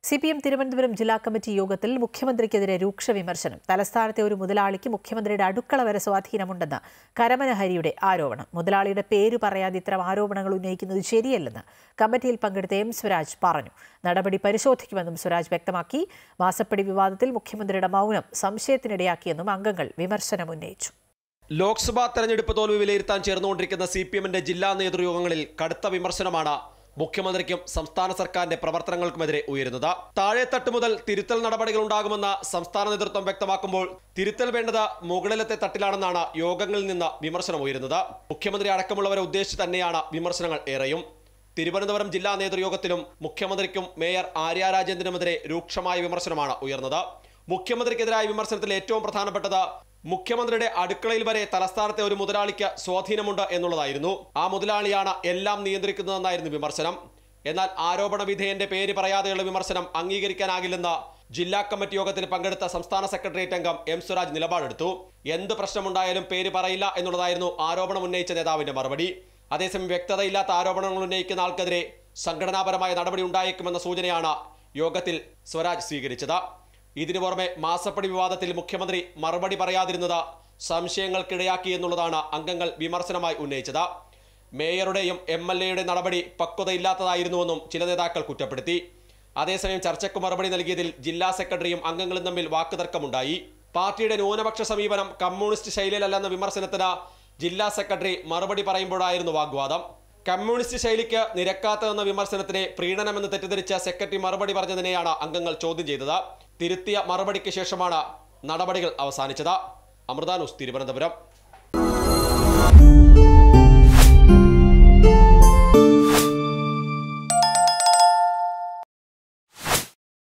CPM Thiruvananthapuram ജില്ലാ committee യോഗത്തിൽ മുഖ്യമന്ത്രിക്കെതിരെ രൂക്ഷ വിമർശനം. തലസ്ഥാനത്തെ ഒരു മുതലാളിക്ക് മുഖ്യമന്ത്രിയുടെ അടുക്കള വരെ സ്വാധീനമുണ്ടെന്ന് കരമന ഹരിയുടെ ആരോപണം. മുതലാളിയുടെ പേര് പറയാതെ ഇത്തരം ആരോപണങ്ങൾ ഉന്നയിക്കുന്നത് ശരിയല്ലെന്ന് കമ്മിറ്റിയിൽ പങ്കെടുത്ത എം സ്വരാജ് പറഞ്ഞു. നടപടി പരിശോധിക്കുമെന്നും സ്വരാജ് വ്യക്തമാക്കി. മാസപ്പടി വിവാദത്തിൽ മുഖ്യമന്ത്രിയുടെ മൗനം സംശയത്തിനിടയാക്കിയെന്നും അംഗങ്ങൾ വിമർശനമുന്നയിച്ചു. ലോക്സഭാ തെരഞ്ഞെടുപ്പ് തോൽവി വിലയിരുത്താൻ ചേർന്നുകൊണ്ടിരിക്കുന്ന CPMന്റെ ജില്ലാ നേതൃയോഗങ്ങളിൽ കടുത്ത വിമർശനമാണ് മുഖ്യമന്ത്രിക്കും സംസ്ഥാന സർക്കാരിന്റെ പ്രവർത്തനങ്ങൾക്കുമെതിരെ ഉയരുന്നത്. താഴെത്തട്ട് മുതൽ തിരുത്തൽ നടപടികൾ ഉണ്ടാകുമെന്ന് സംസ്ഥാന നേതൃത്വം വ്യക്തമാക്കുമ്പോൾ തിരുത്തൽ വേണ്ടത് മുകളിലത്തെ തട്ടിലാണെന്നാണ് യോഗങ്ങളിൽ നിന്ന് വിമർശനം ഉയരുന്നത്. മുഖ്യമന്ത്രി അടക്കമുള്ളവരെ ഉദ്ദേശിച്ച് തന്നെയാണ് വിമർശനങ്ങൾ ഏറെയും. തിരുവനന്തപുരം ജില്ലാ നേതൃയോഗത്തിലും മുഖ്യമന്ത്രിക്കും മേയർ ആര്യ രാജേന്ദ്രനുമെതിരെ രൂക്ഷമായ വിമർശനമാണ് ഉയർന്നത്. മുഖ്യമന്ത്രിക്കെതിരായ വിമർശനത്തിൽ ഏറ്റവും പ്രധാനപ്പെട്ടത് മുഖ്യമന്ത്രിയുടെ അടുക്കളയിൽ വരെ തലസ്ഥാനത്തെ ഒരു മുതലാളിക്ക് സ്വാധീനമുണ്ട് എന്നുള്ളതായിരുന്നു. ആ മുതലാളിയാണ് എല്ലാം നിയന്ത്രിക്കുന്നതെന്നായിരുന്നു വിമർശനം. എന്നാൽ ആരോപണ വിധേയന്റെ പേര് പറയാതെയുള്ള വിമർശനം അംഗീകരിക്കാനാകില്ലെന്ന് ജില്ലാ കമ്മിറ്റി യോഗത്തിൽ പങ്കെടുത്ത സംസ്ഥാന സെക്രട്ടേറിയറ്റ് അംഗം എം സ്വരാജ് നിലപാടെടുത്തു. എന്ത് പ്രശ്നമുണ്ടായാലും പേര് പറയില്ല എന്നുള്ളതായിരുന്നു ആരോപണം ഉന്നയിച്ച നേതാവിന്റെ മറുപടി. അതേസമയം വ്യക്തതയില്ലാത്ത ആരോപണങ്ങൾ ഉന്നയിക്കുന്ന ആൾക്കെതിരെ സംഘടനാപരമായ നടപടി ഉണ്ടായേക്കുമെന്ന സൂചനയാണ് യോഗത്തിൽ സ്വരാജ് സ്വീകരിച്ചത്. ഇതിനു പുറമെ മാസപ്പടി വിവാദത്തിൽ മുഖ്യമന്ത്രി മറുപടി പറയാതിരുന്നത് സംശയങ്ങൾക്കിടയാക്കി എന്നുള്ളതാണ് അംഗങ്ങൾ വിമർശനമായി ഉന്നയിച്ചത്. മേയറുടെയും MLAയുടെ നടപടി പക്വതയില്ലാത്തതായിരുന്നുവെന്നും ചില നേതാക്കൾ കുറ്റപ്പെടുത്തി. അതേസമയം ചർച്ചയ്ക്ക് മറുപടി നൽകിയതിൽ ജില്ലാ സെക്രട്ടറിയും അംഗങ്ങളും തമ്മിൽ വാക്കുതർക്കമുണ്ടായി. പാർട്ടിയുടെ ന്യൂനപക്ഷ സമീപനം കമ്മ്യൂണിസ്റ്റ് ശൈലിയിലല്ലെന്ന വിമർശനത്തിന് ജില്ലാ സെക്രട്ടറി മറുപടി പറയുമ്പോഴായിരുന്നു വാഗ്വാദം. കമ്മ്യൂണിസ്റ്റ് ശൈലിക്ക് നിരക്കാത്തതെന്ന വിമർശനത്തിനെ പ്രീണനമെന്ന് തെറ്റിദ്ധരിച്ച സെക്രട്ടറി മറുപടി പറഞ്ഞതിനെയാണ് അംഗങ്ങൾ ചോദ്യം ചെയ്തത്. തിരുത്തിയ മറുപടിക്ക് ശേഷമാണ് നടപടികൾ അവസാനിച്ചത്. അമൃത ന്യൂസ്, തിരുവനന്തപുരം.